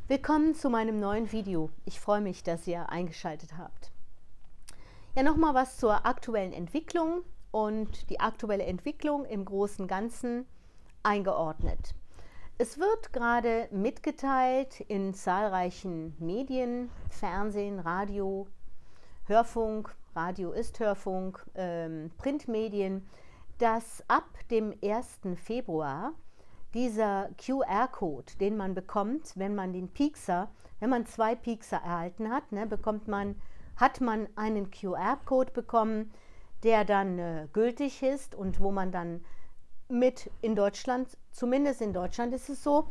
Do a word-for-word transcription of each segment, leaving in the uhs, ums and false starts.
Willkommen zu meinem neuen Video. Ich freue mich, dass ihr eingeschaltet habt. Ja, nochmal was zur aktuellen Entwicklung und die aktuelle Entwicklung im Großen und Ganzen eingeordnet. Es wird gerade mitgeteilt in zahlreichen Medien, Fernsehen, Radio, Hörfunk, Radio ist Hörfunk, ähm, Printmedien, dass ab dem ersten Februar dieser Q R-Code, den man bekommt, wenn man den Piekser, wenn man zwei Piekser erhalten hat, ne, bekommt man, hat man einen Q R-Code bekommen, der dann äh, gültig ist und wo man dann mit in Deutschland, zumindest in Deutschland ist es so,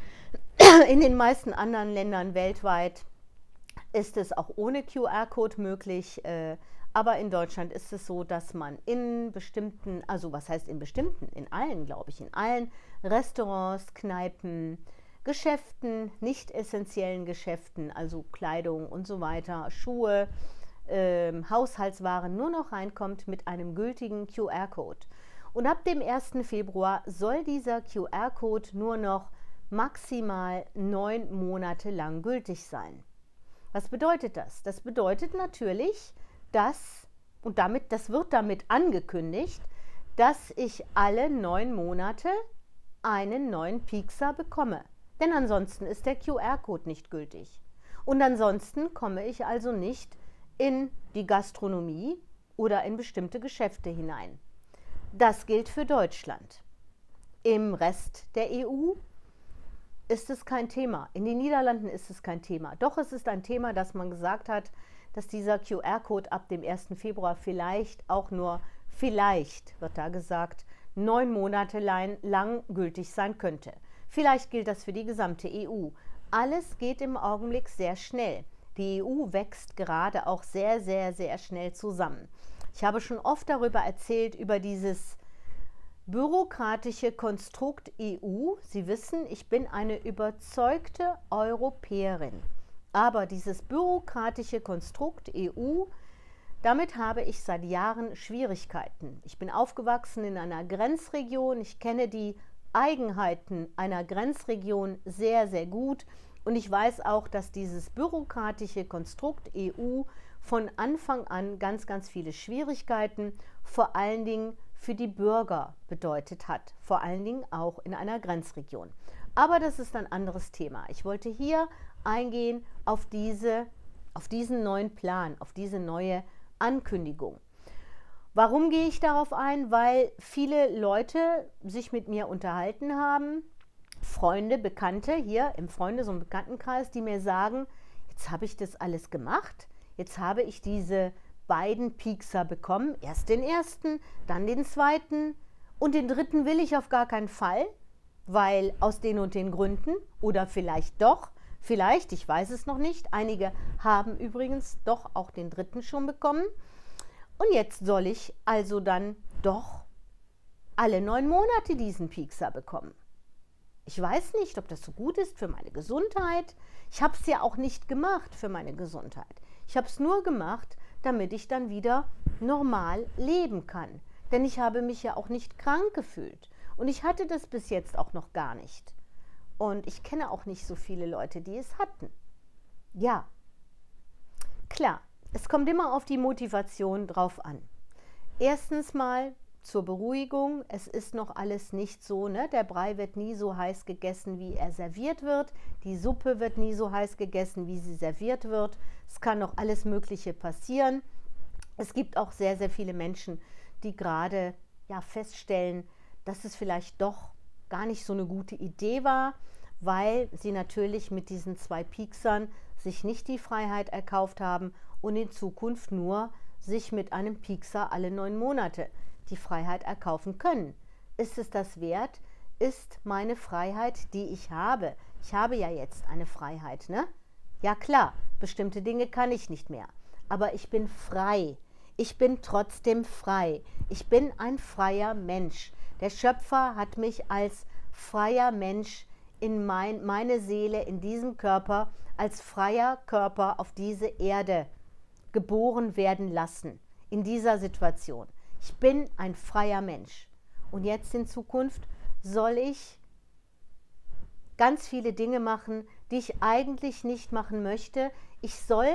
in den meisten anderen Ländern weltweit ist es auch ohne Q R-Code möglich, äh, aber in Deutschland ist es so, dass man in bestimmten, also was heißt in bestimmten, in allen, glaube ich, in allen Restaurants, Kneipen, Geschäften, nicht essentiellen Geschäften, also Kleidung und so weiter, Schuhe, äh, Haushaltswaren nur noch reinkommt mit einem gültigen Q R-Code. Und ab dem ersten Februar soll dieser Q R-Code nur noch maximal neun Monate lang gültig sein. Was bedeutet das? Das bedeutet natürlich, dass, und damit, das wird damit angekündigt, dass ich alle neun Monate einen neuen Piekser bekomme. Denn ansonsten ist der Q R-Code nicht gültig. Und ansonsten komme ich also nicht in die Gastronomie oder in bestimmte Geschäfte hinein. Das gilt für Deutschland. Im Rest der E U ist es kein Thema. In den Niederlanden ist es kein Thema. Doch es ist ein Thema, dass man gesagt hat, dass dieser Q R-Code ab dem ersten Februar vielleicht auch nur, vielleicht wird da gesagt, neun Monate lang gültig sein könnte. Vielleicht gilt das für die gesamte E U. Alles geht im Augenblick sehr schnell. Die E U wächst gerade auch sehr, sehr, sehr schnell zusammen. Ich habe schon oft darüber erzählt, über dieses bürokratische Konstrukt E U. Sie wissen, ich bin eine überzeugte Europäerin. Aber dieses bürokratische Konstrukt E U, damit habe ich seit Jahren Schwierigkeiten. Ich bin aufgewachsen in einer Grenzregion. Ich kenne die Eigenheiten einer Grenzregion sehr, sehr gut. Und ich weiß auch, dass dieses bürokratische Konstrukt E U von Anfang an ganz, ganz viele Schwierigkeiten, vor allen Dingen für die Bürger bedeutet hat, vor allen Dingen auch in einer Grenzregion. Aber das ist ein anderes Thema. Ich wollte hier eingehen auf, diese, auf diesen neuen Plan, auf diese neue Ankündigung. Warum gehe ich darauf ein? Weil viele Leute sich mit mir unterhalten haben, Freunde, Bekannte hier im Freundes- und Bekanntenkreis, die mir sagen, jetzt habe ich das alles gemacht, jetzt habe ich diese beiden Piekser bekommen, erst den ersten, dann den zweiten und den dritten will ich auf gar keinen Fall, weil aus den und den Gründen oder vielleicht doch, vielleicht, ich weiß es noch nicht, einige haben übrigens doch auch den dritten schon bekommen und jetzt soll ich also dann doch alle neun Monate diesen Piekser bekommen. Ich weiß nicht, ob das so gut ist für meine Gesundheit. Ich habe es ja auch nicht gemacht für meine Gesundheit. Ich habe es nur gemacht, damit ich dann wieder normal leben kann. Denn ich habe mich ja auch nicht krank gefühlt. Und ich hatte das bis jetzt auch noch gar nicht. Und ich kenne auch nicht so viele Leute, die es hatten. Ja, klar, es kommt immer auf die Motivation drauf an. Erstens mal zur Beruhigung, es ist noch alles nicht so, ne? Der Brei wird nie so heiß gegessen, wie er serviert wird. Die Suppe wird nie so heiß gegessen, wie sie serviert wird. Es kann noch alles Mögliche passieren. Es gibt auch sehr, sehr viele Menschen, die gerade ja, feststellen, dass es vielleicht doch gar nicht so eine gute Idee war, weil sie natürlich mit diesen zwei Pieksern sich nicht die Freiheit erkauft haben und in Zukunft nur sich mit einem Piekser alle neun Monate die Freiheit erkaufen können. Ist es das wert? Ist meine Freiheit, die ich habe? Ich habe ja jetzt eine Freiheit, ne? Ja klar, bestimmte Dinge kann ich nicht mehr, aber ich bin frei. Ich bin trotzdem frei. Ich bin ein freier Mensch. Der Schöpfer hat mich als freier Mensch in mein, meine Seele, in diesem Körper, als freier Körper auf diese Erde geboren werden lassen, in dieser Situation. Ich bin ein freier Mensch. Und jetzt in Zukunft soll ich ganz viele Dinge machen, die ich eigentlich nicht machen möchte. Ich soll,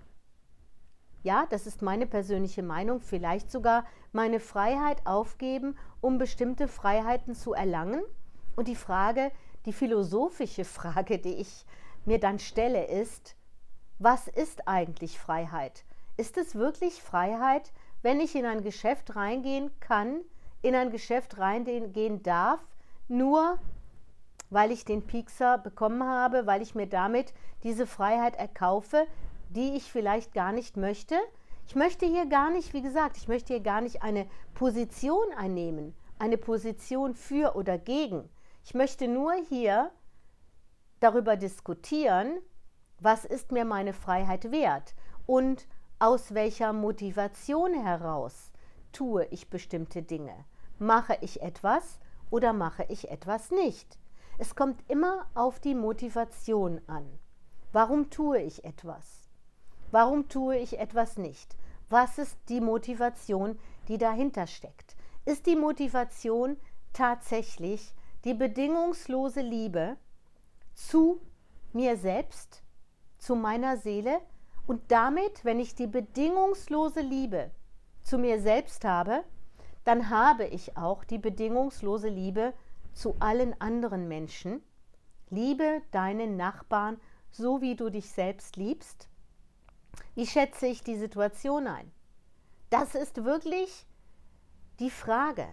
ja, das ist meine persönliche Meinung, vielleicht sogar meine Freiheit aufgeben, um bestimmte Freiheiten zu erlangen. Und die Frage, die philosophische Frage, die ich mir dann stelle, ist, was ist eigentlich Freiheit? Ist es wirklich Freiheit, wenn ich in ein Geschäft reingehen kann, in ein Geschäft reingehen darf, nur weil ich den Piekser bekommen habe, weil ich mir damit diese Freiheit erkaufe, die ich vielleicht gar nicht möchte? Ich möchte hier gar nicht, wie gesagt, ich möchte hier gar nicht eine Position einnehmen, eine Position für oder gegen. Ich möchte nur hier darüber diskutieren, was ist mir meine Freiheit wert und aus welcher Motivation heraus tue ich bestimmte Dinge. Mache ich etwas oder mache ich etwas nicht? Es kommt immer auf die Motivation an. Warum tue ich etwas? Warum tue ich etwas nicht? Was ist die Motivation, die dahinter steckt? Ist die Motivation tatsächlich die bedingungslose Liebe zu mir selbst, zu meiner Seele? Und damit, wenn ich die bedingungslose Liebe zu mir selbst habe, dann habe ich auch die bedingungslose Liebe zu allen anderen Menschen. Liebe deinen Nachbarn, so wie du dich selbst liebst. Wie schätze ich die Situation ein? Das ist wirklich die Frage.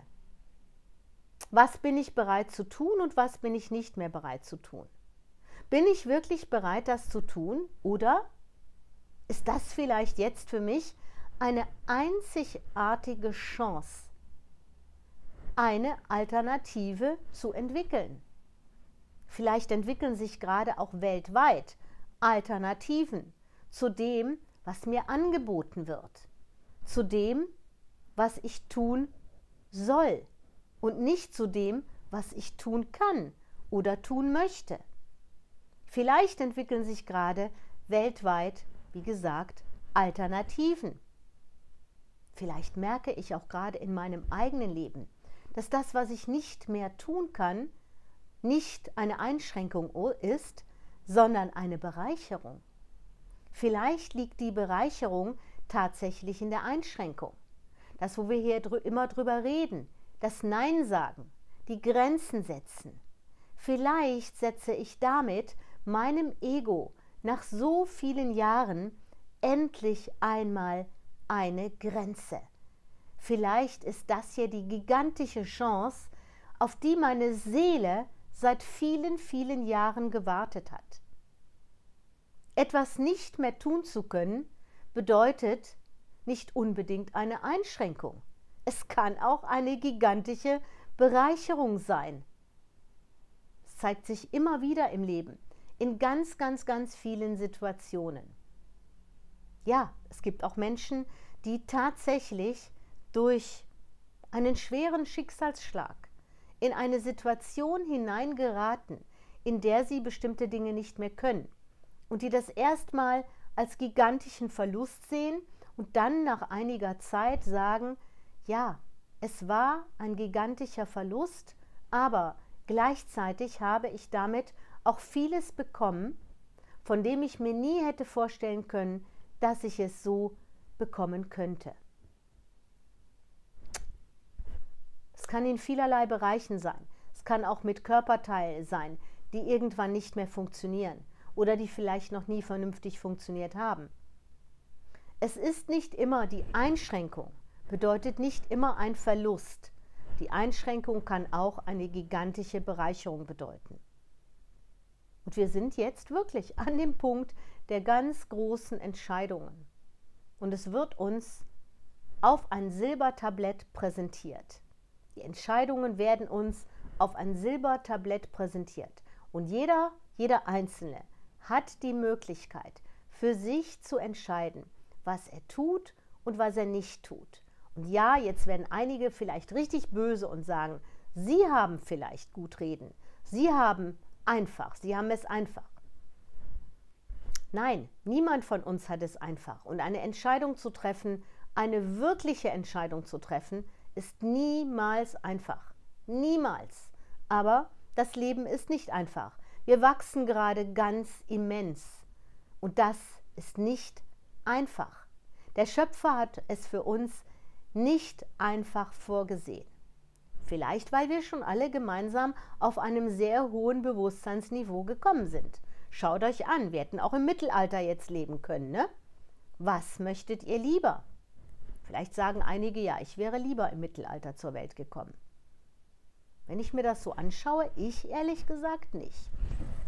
Was bin ich bereit zu tun und was bin ich nicht mehr bereit zu tun? Bin ich wirklich bereit, das zu tun? Oder ist das vielleicht jetzt für mich eine einzigartige Chance, eine Alternative zu entwickeln? Vielleicht entwickeln sich gerade auch weltweit Alternativen zu dem, was mir angeboten wird, zu dem, was ich tun soll und nicht zu dem, was ich tun kann oder tun möchte. Vielleicht entwickeln sich gerade weltweit, wie gesagt, Alternativen. Vielleicht merke ich auch gerade in meinem eigenen Leben, dass das, was ich nicht mehr tun kann, nicht eine Einschränkung ist, sondern eine Bereicherung. Vielleicht liegt die Bereicherung tatsächlich in der Einschränkung. Das, wo wir hier drü- immer drüber reden, das Nein sagen, die Grenzen setzen. Vielleicht setze ich damit meinem Ego nach so vielen Jahren endlich einmal eine Grenze. Vielleicht ist das hier die gigantische Chance, auf die meine Seele seit vielen, vielen Jahren gewartet hat. Etwas nicht mehr tun zu können, bedeutet nicht unbedingt eine Einschränkung. Es kann auch eine gigantische Bereicherung sein. Es zeigt sich immer wieder im Leben, in ganz, ganz, ganz vielen Situationen. Ja, es gibt auch Menschen, die tatsächlich durch einen schweren Schicksalsschlag in eine Situation hineingeraten, in der sie bestimmte Dinge nicht mehr können und die das erstmal als gigantischen Verlust sehen und dann nach einiger Zeit sagen, ja, es war ein gigantischer Verlust, aber gleichzeitig habe ich damit auch vieles bekommen, von dem ich mir nie hätte vorstellen können, dass ich es so bekommen könnte. Es kann in vielerlei Bereichen sein. Es kann auch mit Körperteilen sein, die irgendwann nicht mehr funktionieren oder die vielleicht noch nie vernünftig funktioniert haben. Es ist nicht immer die Einschränkung, bedeutet nicht immer ein Verlust. Die Einschränkung kann auch eine gigantische Bereicherung bedeuten. Und wir sind jetzt wirklich an dem Punkt der ganz großen Entscheidungen. Und es wird uns auf ein Silbertablett präsentiert. Die Entscheidungen werden uns auf ein Silbertablett präsentiert. Und jeder, jeder Einzelne hat die Möglichkeit, für sich zu entscheiden, was er tut und was er nicht tut. Und ja, jetzt werden einige vielleicht richtig böse und sagen, sie haben vielleicht gut reden. Sie haben einfach, sie haben es einfach. Nein, niemand von uns hat es einfach. Und eine Entscheidung zu treffen, eine wirkliche Entscheidung zu treffen, ist niemals einfach. Niemals. Aber das Leben ist nicht einfach. Wir wachsen gerade ganz immens und das ist nicht einfach. Der Schöpfer hat es für uns nicht einfach vorgesehen. Vielleicht, weil wir schon alle gemeinsam auf einem sehr hohen Bewusstseinsniveau gekommen sind. Schaut euch an, wir hätten auch im Mittelalter jetzt leben können, ne? Was möchtet ihr lieber? Vielleicht sagen einige, ja, ich wäre lieber im Mittelalter zur Welt gekommen. Wenn ich mir das so anschaue, ich ehrlich gesagt nicht.